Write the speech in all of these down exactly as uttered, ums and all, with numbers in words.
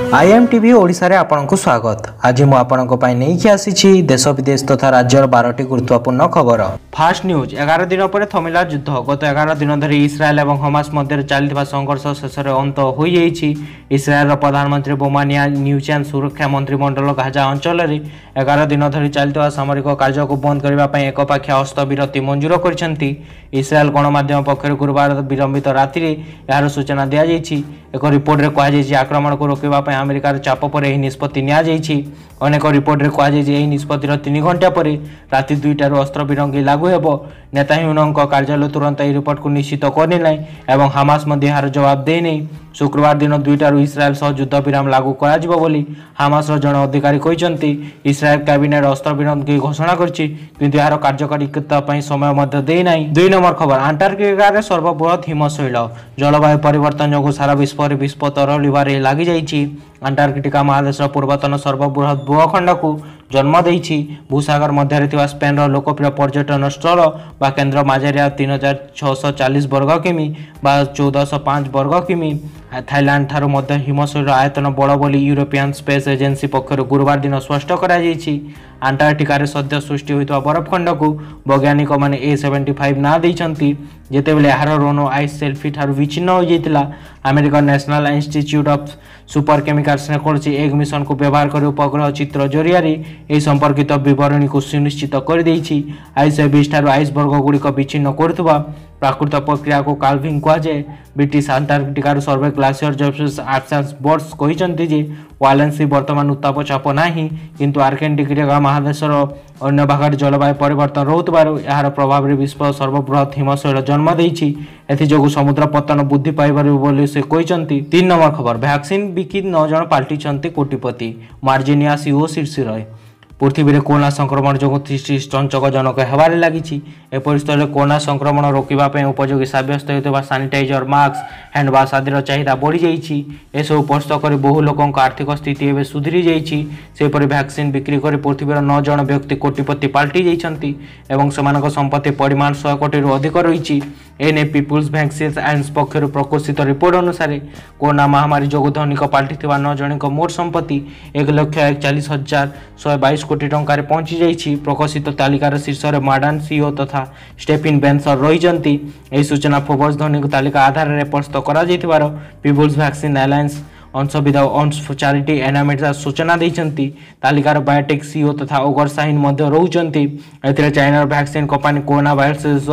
I am TV Odisha रे आपनकु स्वागत। आज मु आपनक पई नै कि आसीछि देश विदेश तथा राज्यर बारह गुरुत्वपूर्ण खबर। फास्ट न्यूज एगार दिन पर थमिला युद्ध। गत एगार दिन धरी इस्राएल और हमास मध्य चलता संघर्ष शेष अंत हो जाइछि। इस्राएल प्रधानमंत्री बोमानिया न्यूचैन सुरक्षा मंत्रिमंडल गाजा अंचल में एगार दिन धरी चलता सामरिक कार्य को बंद करने एक पाखिया हस्तविरति मंजूर कर इस्राएल गणमाध्यम पक्ष गुरुवार विलंबित राति यार सूचना दी जाइछि। एक रिपोर्ट रे कहुछि आक्रमण को रोकवा अमेरिकार चाप पर यह निष्पत्ति नि अनेक रिपोर्ट रे कहुछि निष्पत्तिर तीन घंटा पर राति दुईटार अस्त्र विरंगी लागू हेब। नेताहीन कार्यालय तुरंत यह रिपोर्ट को निश्चित करने एवं हामास यार जवाब देने शुक्रवार दिन दुईटार इस्राएल सह युद्ध विराम लागू कर हामास जड़े अधिकारी कहते इस्राएल कैबिनेट अस्त्र विरंगी घोषणा करते यार कार्यकारिता समय देना। दुई नंबर खबर अंटार्कटिका सर्वबृहत हिमशैल जलवायु परिवर्तन जो सारा विश्व में विस्फोट तरलिबारे लगी जाइछि। अंटार्कटिका महादेश पूर्वतन सर्वबृहत भूखंड को जन्म देइछि। भूसागर मध्य स्पेन लोकप्रिय पर्यटन स्थल बा केन्द्र माजेरिया तीन हजार छःश चालीस वर्ग किमी बा चौदह सौ पाँच वर्ग किमी थाईलैंड ठारू मध्य हिमशैल आयतन बड़ बोली यूरोपियन स्पेस एजेंसी पक्षर गुरुवार दिन स्पष्ट करा जाइछि। अंटार्कटिका सद्य सृष्टि होता बरफखंड को वैज्ञानिक माने ए सेवेन्टी फाइव ना देइछंती जेतेबेले यार रोनो आइस सेल्फी ठारू विच्छिन्न हो जाइतिला। American national institute of super chemicals ने कहछि एक मिशन को व्यवहार कर उपग्रह चित्र जरिया यह संपर्कित बरणी को सुनिश्चित कर देइछि। आइस बीस ठारू आइस वर्ग गुड़िक विच्छिन्न करुवा प्राकृत प्रक्रिया को काल्विंग कहुए। ब्रिटिश अंटार्कटिकार सर्वे ग्लासियर जर्फिस आर्ट्स बोर्ड्स कहते जे वालेंसी वर्तमान उत्ताप चाप नहीं किंतु आर्कटिका महादेशर अन्य भाग जलवायु परिवर्तन रोकबार यार प्रभाव विश्व सर्वबृहत हिमशैल जन्म देइछि। एथिजोगु समुद्र पतन वृद्धि पाइबार बोली से कहते। तीन नंबर खबर वैक्सीन बिकी नौ जन पाल्टिछंती कोटिपति मार्जिनिया सीओ शीर्ष रहे। पृथ्वी में कोरोना संक्रमण जो दृष्टि चंचकजनक होबार लगी। एपरिस्थित में कोरोना संक्रमण रोकवाई उपयोगी सब्यस्त होता सानिटाइजर मास्क हैंड वाश आदि चाहिदा बढ़ी जाइए। एसबू पस्त कर बहु लोकों आर्थिक स्थिति एवं सुधरी जापरि वैक्सीन बिक्री कर पृथ्वीर नौ जन व्यक्ति कोटिपति पाल्टी जाइछंती एवं सेमानक संपत्ति परिमाण सौ कोटी अधिक रही। एने पीपुल्स वैक्सीन एंड पक्ष प्रकाशित रिपोर्ट अनुसार कोरोना महामारी जो धनिक पाल्टी नौ जन मोट संपत्ति एक लक्ष एकचाश हजार शहे बैश कोटी टंकार पहुंची जाइछि। प्रकाशित तालिकार शीर्ष में मॉडर्न सीईओ तथा स्टेफिन बेंसर रही। सूचना फोर्ब्स धनिक तालिका आधार में प्रस्तुत कर पीपुल्स वैक्सीन अलायंस अंशविधा अंश चैरिटी एनामेट सूचना देइछंती। तालिकार बायोटेक सीईओ तथा ओगर साइन मध्य रहउछंती। एथिरे चाइनार वैक्सीन कंपनी कोरोना वायरस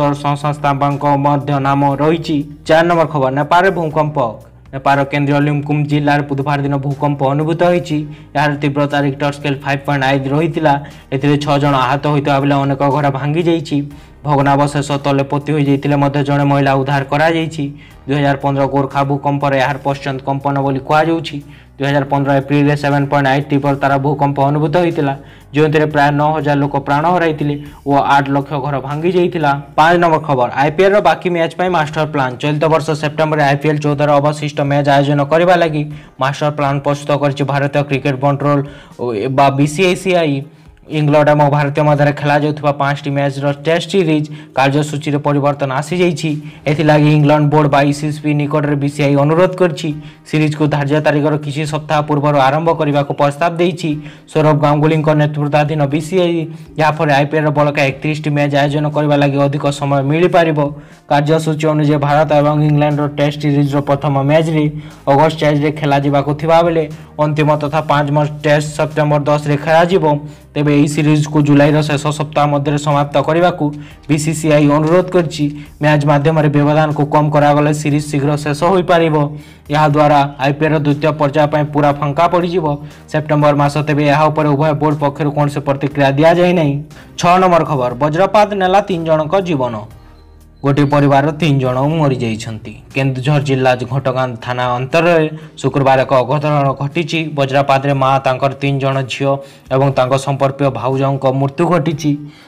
संस्थापक नाम रही। चार नंबर खबर नेपाल भूकंप नेपाल केन्द्रीय लिमकुम जिले में बुधवार दिन भूकंप अनुभूत होती। यार तीव्रता रिक्टर स्केल फाइव पॉइंट आठ रही। ए छह जन आहत होता बेले अनेक घर भांगी जाइछि। भग्नावशेष तले पोती हो जाते जड़े महिला उद्धार करा दुई हजार पंद्रह गोरखा भूकंप यार पश्चात कंपन बोली कहुच्छी। दुई हजार पंद्रह एप्रिल सेवेन पॉइंट आठ तीव्रतार भूकंप अनुभूत होता जो प्राय नौ हजार लोक प्राण हराई और आठ लक्ष घर भांगी जाइथिला। पांच नंबर खबर आईपीएल बाकी मैच पर मास्टर प्लान चलित वर्ष सेप्टेम्बर आईपीएल चौदह अवशिष्ट मैच आयोजन करने लगी मास्टर प्लान प्रस्तुत कर भारतीय क्रिकेट कंट्रोल बा बीसीसीआई। इंग्लैंड और भारतीय मध्य खेला जाउथबा पांचटी मैच टेस्ट सीरीज कार्यसूची रे परिवर्तन आसी जाइछि। एथिलागि इंग्लैंड बोर्ड बा आईसीसी निकट में बीसीआई अनुरोध करछि सीरीज को धार्य तारीखर किसी सप्ताह पूर्व आरंभ करने को प्रस्ताव देइछि। सौरभ गांगुली नेतृत्वाधीन बीसीआई याफल आईपीएल बलका एकतीस मैच आयोजन करने लगी अधिक समय मिल पार। कार्यसूची अनुसार भारत और इंग्लैंड टेस्ट सीरीज प्रथम मैच रे अगस्त चार रे खेला जिबाको थिबा बेले अंतिम तथा पांच मैच टेस्ट सेप्टेम्बर दस रे खेला जिवो। तेबे यह सीरीज को जुलाई शेष सप्ताह मध्य समाप्त करने को बीसीसीआई अनुरोध करछि। मैच माध्यम व्यवधान को कम करागले सीरीज शीघ्र शेष हो पार। यह द्वारा आईपीएल द्वितीय पर्याय पूरा फांका पड़ सेप्टेम्बर मास। तेबे यह उपर उभय बोर्ड पक्षर कौन से प्रतिक्रिया दि जाए नहीं। छह नंबर खबर वज्रपात नेला तीन जनक जीवन गोटे परिवार तीन जन मरी जाइछंती। केन्दुझर जिला घटगां थाना अंतर शुक्रवार एक अघटन घटी। वज्रपात माँ तांकर तीन जन झील और संपर्कीय भाउजों मृत्यु घटी।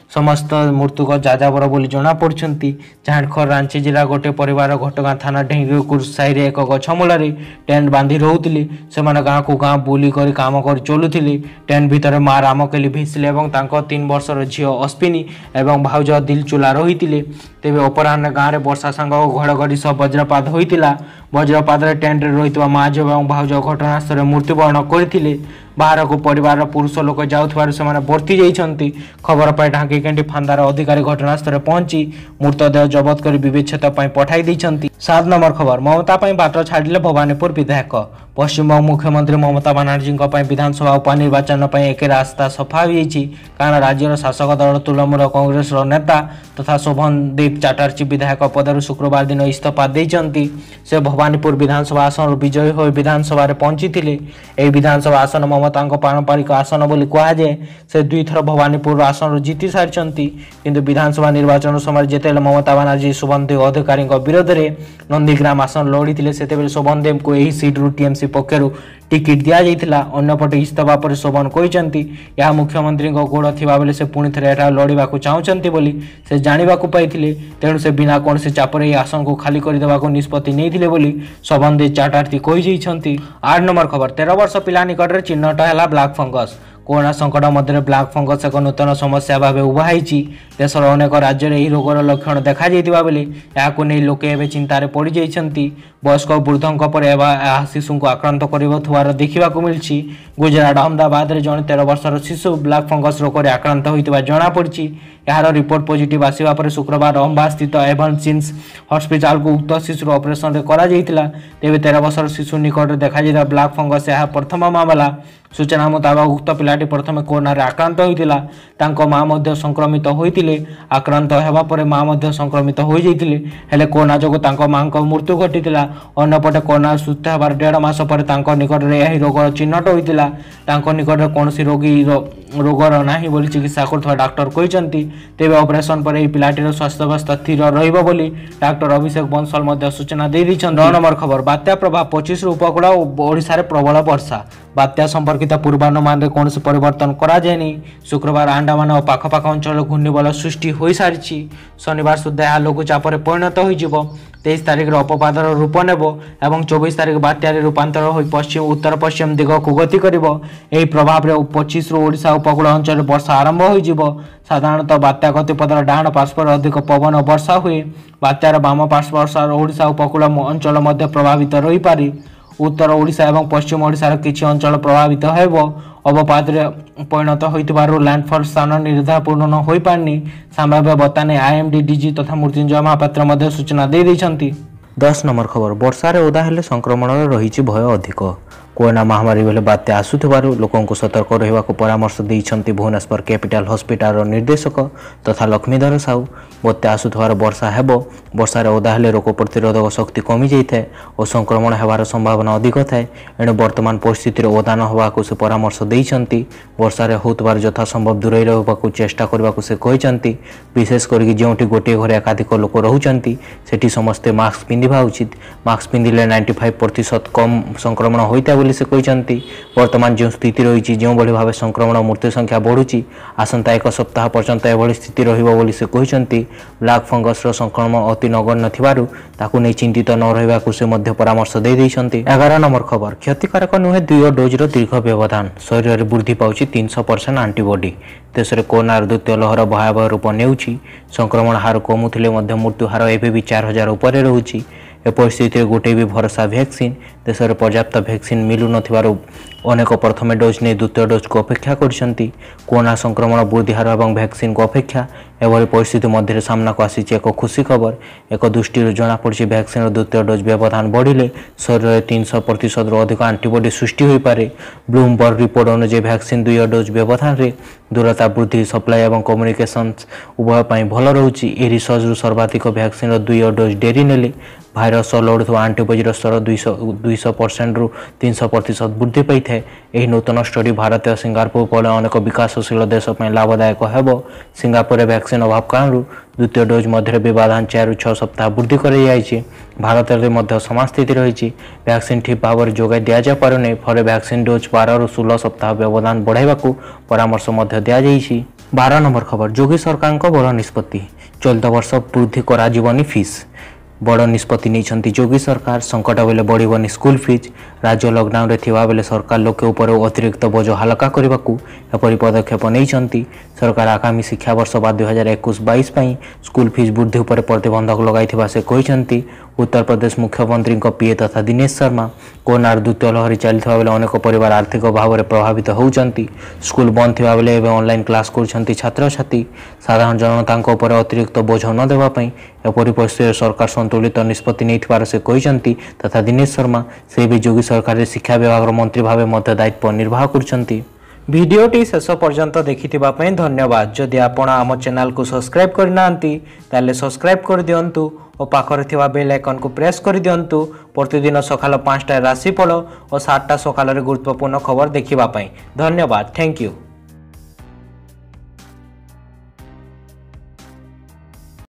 समस्त मृतक जाजाबर बोली जना पड़ती। झारखंड रांची जिला गोटे परिवार घटगाँ थाना ढेंगीकुर साही एक गछ मूल टेन्ट बांधि रोते से गाँ को गाँ बुली कर काम कर चलुले। टेन्ट भितर माँ रामकेली भिसिले और तीन वर्षर झील अश्विनी और भाउज दिलचुला रही। तेज अपराह गाँव में वर्षा सांग घड़घड़ी सह वज्रपात होता। वज्रपात टेन्ट रही माँ झील और भाउज घटनास्थल मृत्युवरण करते। बाहर को परिवार पुरुष लोक जाऊे से बर्ती जाइंट। खबर पाई ढांकीकेंटी फांदार अधिकारी घटनास्थल पहुंची मृतदेह जबत कर विवेचन पठाई देइछंती। सात नंबर खबर ममता बाट छाड़िले भवानीपुर विधायक। पश्चिमबंग मुख्यमंत्री ममता बानार्जी विधानसभा उपनिर्वाचन एक रास्ता सफा होती कारण राज्यर शासक दल तृणमूल कांग्रेस नेता तथा शोभनदीप चटर्जी विधायक पदर शुक्रवार दिन इस्तीफा देइछंती। से भवानीपुर विधानसभा आसन विजयी हो विधानसभा पहुंची थे। विधानसभा आसन ममता पारंपरिक आसन बोली कहुए। से दुई थर भवानीपुर आसन जीति सारी किंतु विधानसभा निर्वाचन समय जिते ममता बानार्जी शोभनदेव अधिकारी विरोध में नंदीग्राम आसन लड़ी से शोभनदेव को यही सीट्रु टीएमसी पक्षर टिकेट दि जाइथिला। अन्यपटे इस्तीफा पर शोभन कहते यह मुख्यमंत्री गोड़ थिबा बेले से पुणी थे लड़वा चाहते बोली से जानिबाकु पाइथिले। तेणु से बिना कौन चापर यह आसन को खाली करदेवाकु निष्पत्ति नहीं बोली शोभनदेव चटर्जी कही। आठ नंबर खबर तेरह वर्ष पिला निकट में चिन्हट है ब्लैक फंगस। कोरोना संकट मध्य ब्लैक फंगस एक नूतन समस्या भाव उभाई। देशर अनेक राज्य में यह रोगर लक्षण देखा बेले नहीं लोके एवं चिंतार पड़ जाइंट। वयस्क वृद्धों पर शिशु को आक्रांत कर देखा मिली। गुजरात अहमदाबाद में जड़े तेरह वर्षर शिशु ब्लैक फंगस रोग में आक्रांत होता जमापड़ी। यार रिपोर्ट पॉजिटिव आसवा पर शुक्रवार अहमदाबाद स्थित एभनसिन्स हस्पिटाल को उक्त शिशु ऑपरेशन तेज तेरह वर्षर शिशु निकट देखा ब्लैक फंगस यह प्रथम मामला। सूचना मुताबिक उक्त पिलाटी प्रथम कोरोना आक्रांत होता माँ संक्रमित होते। आक्रांत होगा पर माँ संक्रमित हो जाते हेले कोरोना जो माँ मृत्यु घटी। अन्यपटे कोरोना सुस्थ होबार डेढ़ मास पर निकट में यह रोग चिन्हट होता। निकट कौन रोगी रोगर ना बोली चिकित्सा कर डाक्टर कहते। तेज ऑपरेशन पर यह पिलाटीर स्वास्थ्यावस्था स्थिर रही डाक्टर अभिषेक बंसल सूचना दे दी। नौ नंबर खबर बात्या प्रभाव पच्चीस उपकूल ओडिशा प्रबल वर्षा। बात्या संपर्कित पूर्वानुमान में कौन परिवर्तन कराए। शुक्रवार अंडमान और पाखपाख अंचल घूर्णिबल सृष्टि हो सारी। शनिवार सुधा यह लघुचाप परिणत हो तेईस तारिख अपवादर रूप नेब और चौबीस तारिख बात्यार रूपांतर हो पश्चिम उत्तर पश्चिम दिग को गति कर प्रभाव में पच्चीस रु ओडिशा उपकूल अंचल वर्षा आरंभ हो। साधारणतः बात्या गतिपथर डाण पार्श्वर अधिक पवन वर्षा हुए। बात्यार बाम पार्श्वर ओडिशा उपकूल अंचल मध्य प्रभावित रही पारे। उत्तर ओडिशा और पश्चिम ओडिशार किछि अंचल प्रभावित हेब। अवपात परिणत होइतिबारु लैंडफॉल स्थान निर्धारण हो पारनी संभाव्य बताने आईएमडी डीजी तथा मृत्युंजय महापात्र मध्य सूचना दे दैछंती। दस नंबर खबर वर्षारे ओदा हेले संक्रमण रही भय अधिक। कोरोना महामारी बेले बात्या आसुथिबारु लोकंकु सतर्क रहिबाकु परामर्श दैछंती भुवनेश्वर कैपिटल हॉस्पिटल निर्देशक तथा लक्ष्मीधर साहू। बात्या आसुथिबार वर्षा हेब। वर्षारे ओदा हेले रोग प्रतिरोधक शक्ति कमी जाइए और संक्रमण हेबार संभावना अधिक थाए। एणु वर्तमान परिस्थिति ओदा न होबाकु से परामर्श दैछंती। वर्षारे होतबार यथा संभव दूरे रहिबाकु चेष्टा करबाकु से कहचंती। विशेष करी जोंटी गोटे घरे एकाधिक लोक रहुचंती सेठी समस्ते मास्क पिंधिबा उचित। मास्क पिंधिले पचानवे प्रतिशत कम संक्रमण होइता से कहते। वर्तमान जो स्थिति रही जो भाव संक्रमण मृत्यु संख्या बढ़ुची आसंता एक सप्ताह पर्यंत एभली स्थिति रही से कहते। ब्लैक फंगस संक्रमण अति नगण्य थिबारु ताकू नहीं चिंतित न रहिबा से मध्य परामर्श दे दैछंती। ग्यारह नंबर खबर क्षतिकारक नुहे दुई डोज दीर्घ व्यवधान। शरीर में वृद्धि पाउछि तीन सौ परसेंट आंटीबॉडी। देश में कोरोना द्वितीय लहर भयावह रूप नेउछि। संक्रमण हार कमुथिले मध्य मृत्यु हार एबे भी चार हजार उपर रहुछि। ए परिस्थिति गोटे भी भरोसा वैक्सीन देश में पर्याप्त वैक्सीन मिलू नथिबारु अनेक प्रथम डोज ने द्वितीय डोज को अपेक्षा करछंती। कोरोना संक्रमण वृद्धि हार और वैक्सीन को अपेक्षा एभली परिस्थिति मध्य सामना को आसी एक खुशी खबर। एक दृष्टि जमापड़ी वैक्सीन द्वितीय डोज व्यवधान बढ़िले शरीर में तीन सौ प्रतिशत अधिक आंटीबॉडी सृष्टि हो पारे। ब्लूमबर्ग रिपोर्ट अनुसार वैक्सीन दुई डोज व्यवधान में दूरता वृद्धि सप्लाई और कम्युनिकेशन उभय भल रोचे। रिसर्च सर्वाधिक वैक्सीन दुई डोज डेरी नेले भाइरस लड़ुवा आंटीबॉडी स्तर दुईश परसेंट रु तीन सौ प्रतिशत वृद्धि पाई है। यह नूतन स्टडी भारत सिंगापुर पर अनेक विकासशील देश में लाभदायक होब। सिंगापुर वैक्सीन अभाव कारण द्वितीय डोज मध्य व्यवधान चार छह सप्ताह वृद्धि कर भारत में समान स्थिति रही। वैक्सीन ठीक भाव में जोगाई दि जा पारे फल वैक्सीन डोज बारह रु सोलह सप्ताह व्यवधान बढ़ाइबा परामर्श दि जाइए। बारह नंबर खबर जोगी सरकार को बड़ निष्पत्ति चलित वर्ष वृद्धि कराजीवनी फीस बड़ निष्पत्ति नहीं जोगी सरकार संकट बेले बढ़नी स्कूल फीस राज्य लॉकडाउन रे थिबा बेले सरकार लोके उपर अतिरिक्त बोझ हालका करने को एपरी पदक्षेप नहीं सरकार आगामी शिक्षा वर्ष बा दुई हजार एकुश बैश स्कूल फीस वृद्धि उपर प्रतिबंधक लगाई से कहते उत्तर प्रदेश मुख्यमंत्री पीए तथा दिनेश शर्मा कोरोनार द्वितीय लहरी चलता बेले अनेक परिवार आर्थिक भाव में प्रभावित होती स्कूल बंद थी बेले ऑनलाइन क्लास कर छात्र छात्री साधारण जनता उपर अतिरिक्त बोझ न देवाई एपरी परिस्थिति सरकार संतुलित निष्पत्ति नहीं से कहते तथा दिनेश शर्मा से भी जोगी सरकार शिक्षा विभाग मंत्री भाव दायित्व निर्वाह कर भिडियोटी शेष पर्यंत देखिथिबा पई धन्यवाद। जदि आपण आम चैनल को सब्सक्राइब करना ताले सब्सक्राइब कर दियंतु और पाखरे थिबा बेल आइकन को प्रेस कर दियंतु प्रतिदिन सकाल पाँचटा राशिफल और सातटा सकाल गुरुत्वपूर्ण खबर देखिबा पई धन्यवाद। Thank you.